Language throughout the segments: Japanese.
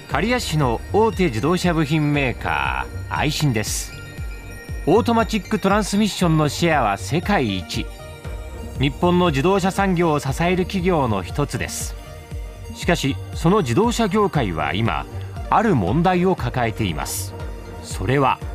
刈谷市の大手自動車部品メーカー愛信です。オートマチックトランスミッションのシェアは世界一。日本の自動車産業を支える企業の一つです。しかしその自動車業界は今ある問題を抱えています。それは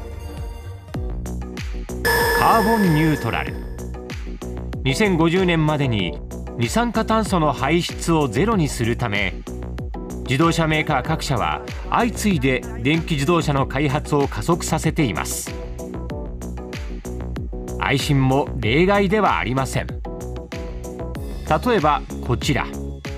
カーボンニュートラル。2050年までに二酸化炭素の排出をゼロにするため、自動車メーカー各社は相次いで電気自動車の開発を加速させています。愛信も例外ではありません。例えばこちら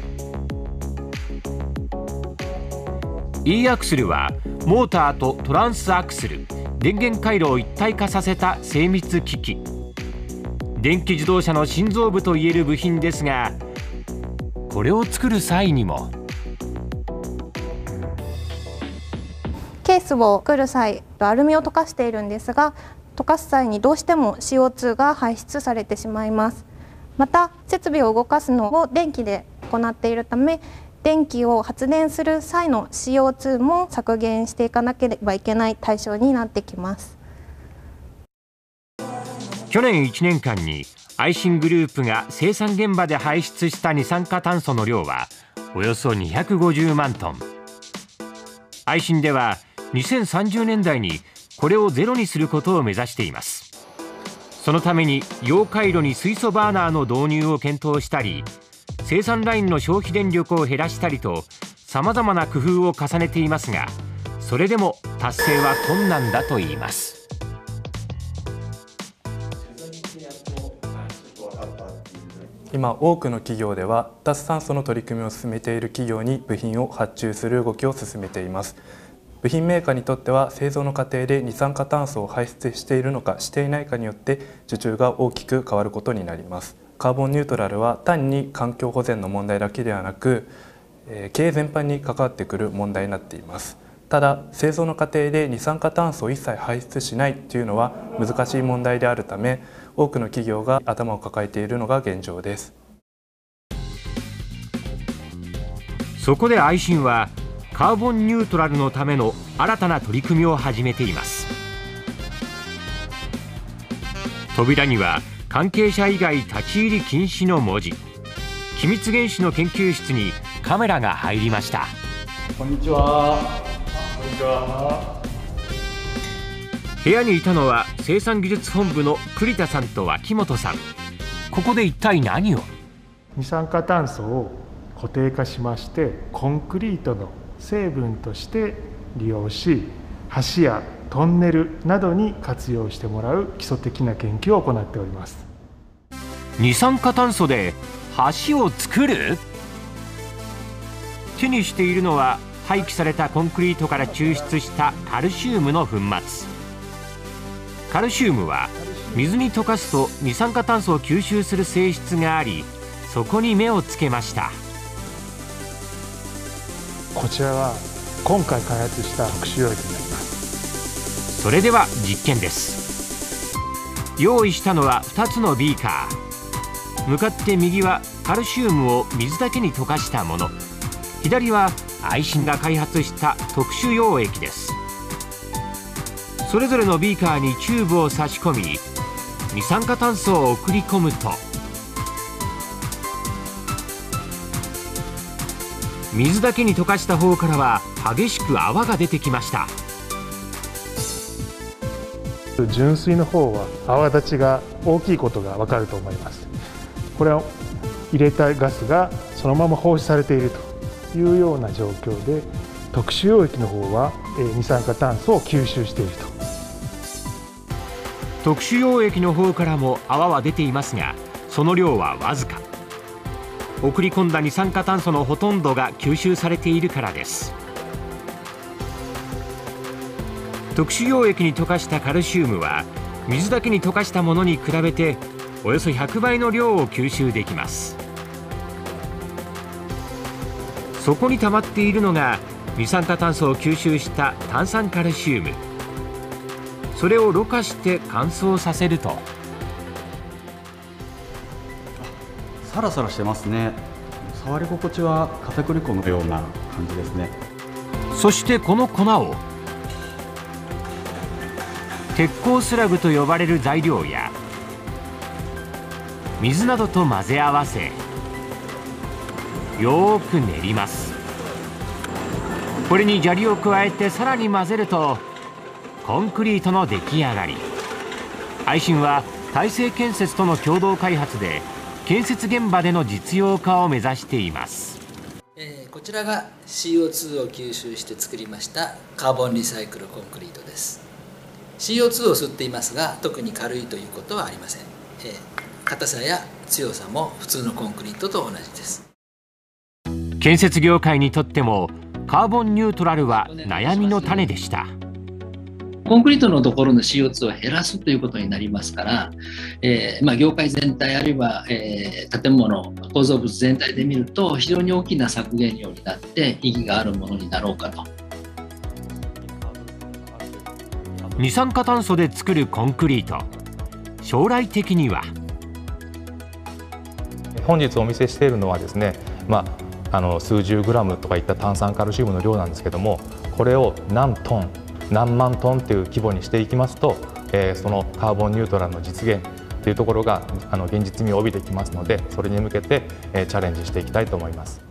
E アクスルはモーターとトランスアクスル、電源回路を一体化させた精密機器。電気自動車の心臓部といえる部品ですが、これを作る際にもケースを作る際、アルミを溶かしているんですが、溶かす際にどうしても CO2 が排出されてしまいます。また設備を動かすのを電気で行っているため、電気を発電する際の CO2 も削減していかなければいけない対象になってきます。 去年1年間に愛信グループが生産現場で排出した二酸化炭素の量はおよそ250万トン。愛信では2030年代にこれをゼロにすることを目指しています。そのために溶解炉に水素バーナーの導入を検討したり、生産ラインの消費電力を減らしたりと、さまざまな工夫を重ねていますが、それでも達成は困難だといいます。 今多くの企業では脱炭素の取り組みを進めている企業に部品を発注する動きを進めています。部品メーカーにとっては製造の過程で二酸化炭素を排出しているのかしていないかによって受注が大きく変わることになります。カーボンニュートラルは単に環境保全の問題だけではなく、経営全般に関わってくる問題になっています。ただ製造の過程で二酸化炭素を一切排出しないというのは難しい問題であるため、多くの企業が頭を抱えているのが現状です。 そこで愛信はカーボンニュートラルのための新たな取り組みを始めています。扉には関係者以外立ち入り禁止の文字。機密原子の研究室にカメラが入りました。 こんにちは。こんにちは。 部屋にいたのは生産技術本部の栗田さんと脇本さん。ここで一体何を？ 二酸化炭素を固定化しまして、コンクリートの成分として利用し、橋やトンネルなどに活用してもらう基礎的な研究を行っております。 二酸化炭素で橋を作る？手にしているのは廃棄されたコンクリートから抽出したカルシウムの粉末。カルシウムは水に溶かすと二酸化炭素を吸収する性質があり、そこに目をつけました。 こちらは今回開発した特殊溶液になります。 それでは実験です。用意したのは2つのビーカー。向かって右はカルシウムを水だけに溶かしたもの、左は愛信が開発した特殊溶液です。それぞれのビーカーにチューブを差し込み、二酸化炭素を送り込むと、水だけに溶かした方からは激しく泡が出てきました。 純水の方は泡立ちが大きいことがわかると思います。これは入れたガスがそのまま放出されているというような状況で、特殊溶液の方は二酸化炭素を吸収していると。 特殊溶液の方からも泡は出ていますが、その量はわずか。送り込んだ二酸化炭素のほとんどが吸収されているからです。特殊溶液に溶かしたカルシウムは水だけに溶かしたものに比べておよそ100倍の量を吸収できます。そこに溜まっているのが二酸化炭素を吸収した炭酸カルシウム。それをろ過して乾燥させると、 サラサラしてますね。触り心地は片栗粉のような感じですね。 そしてこの粉を鉄鋼スラグと呼ばれる材料や水などと混ぜ合わせ、よーく練ります。これに砂利を加えてさらに混ぜるとコンクリートの出来上がり。愛信は大成建設との共同開発で建設現場での実用化を目指しています。 こちらが CO2 を吸収して作りましたカーボンリサイクルコンクリートです。 CO2 を吸っていますが、特に軽いということはありません。硬さや強さも普通のコンクリートと同じです。 建設業界にとってもカーボンニュートラルは悩みの種でした。 コンクリートのところの CO2 を減らすということになりますから、業界全体あるいは、建物構造物全体で見ると非常に大きな削減量になって意義があるものになろうかと。 二酸化炭素で作るコンクリート、将来的には。 本日お見せしているのはですね、数十グラムとかいった炭酸カルシウムの量なんですけども、これを何トン何万トンという規模にしていきますと、そのカーボンニュートラルの実現というところが現実味を帯びてきますので、それに向けてチャレンジしていきたいと思います。